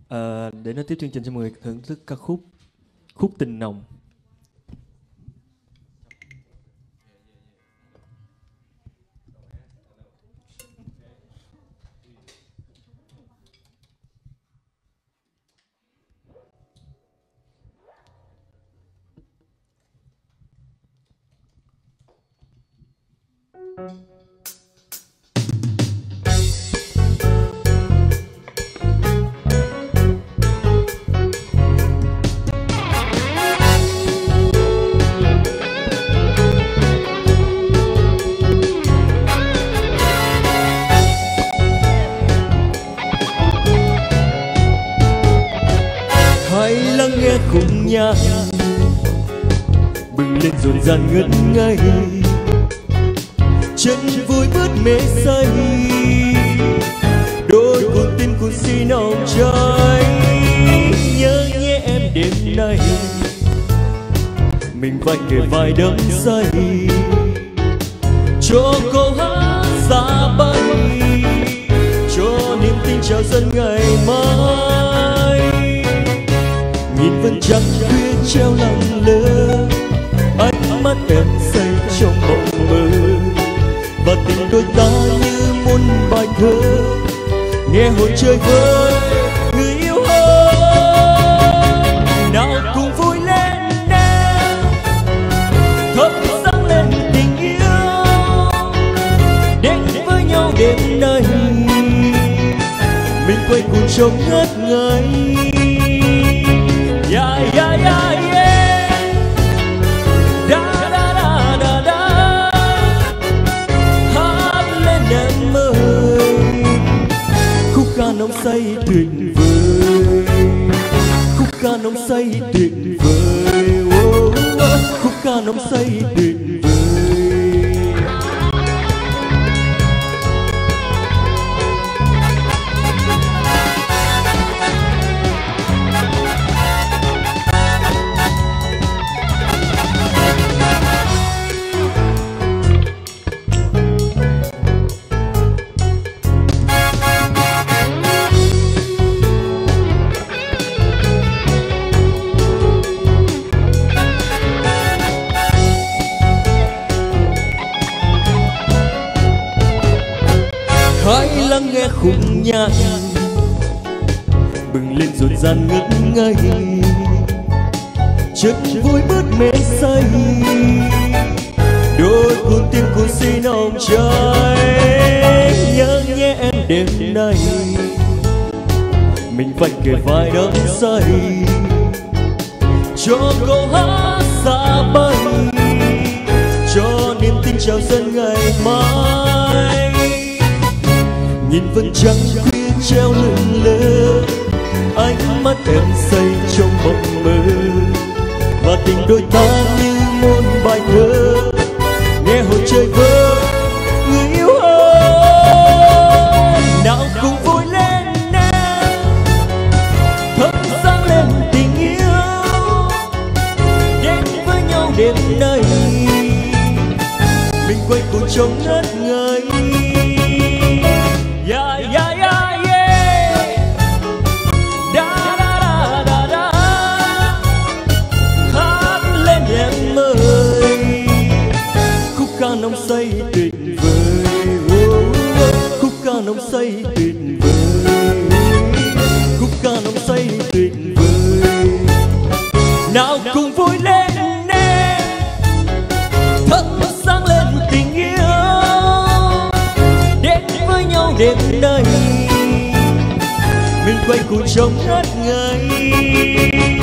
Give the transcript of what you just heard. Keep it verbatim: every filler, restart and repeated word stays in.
À, để nói tiếp chương trình, xin mời thưởng thức ca khúc Khúc Tình Nồng. Hãy lắng nghe khúc nhạc bừng lên rộn ràng ngất ngây, chân vui bớt mê say, đôi con tim cuốn si nồng cháy. Nhớ nhé em đêm nay, mình vai kề vai đắm say, cho câu hát xa bay, cho niềm tin chào dâng ngày mai. Nhìn vầng trăng khuya treo lặng lơ, ánh mắt em say trong mộng mơ, và tình đôi ta như muôn bài thơ, nghe hồn chơi vơi người yêu ơi. Nào cùng vui lên em, thắp sáng lên tình yêu, đến với nhau đêm nay, mình quay cuồng trong ngất ngây. Yeah, yeah, yeah, yeah. Da, da, da, da, da. Hát lên em ơi, khúc ca nồng say tuyệt vời, khúc ca nồng say tuyệt vời, oh, oh. Khúc ca nồng say tuyệt vời. Hãy lắng nghe khúc nhạc bừng lên rộn ràng ngất ngây, chân vui bớt mê say, đôi con tim cuốn si nồng cháy. Nhớ nhé em đêm nay, mình vai kề vai đắm say, cho câu hát xa bay, cho niềm tin chào dâng ngày mai. Nhìn vầng trăng khuya treo lững lờ, ánh mắt em say trong mộng mơ, và tình đôi ta như muôn bài thơ, nghe hồn chơi vơi người yêu ơi. Nào cùng vui lên em, thắp sáng lên tình yêu, đến với nhau đêm nay, mình quay cuồng trong ngất ngây. Yeah, yeah, yeah, yeah. Da, da, da, da, da. Hát lên em ơi, khúc ca nồng say tuyệt vời, oh, oh. Khúc ca nồng say tuyệt vời, khúc ca nồng say tuyệt vời. Nào cùng vui lên em, thắp sáng lên tình yêu, đến với nhau đêm nay, mình quay cuồng trong ngất ngây.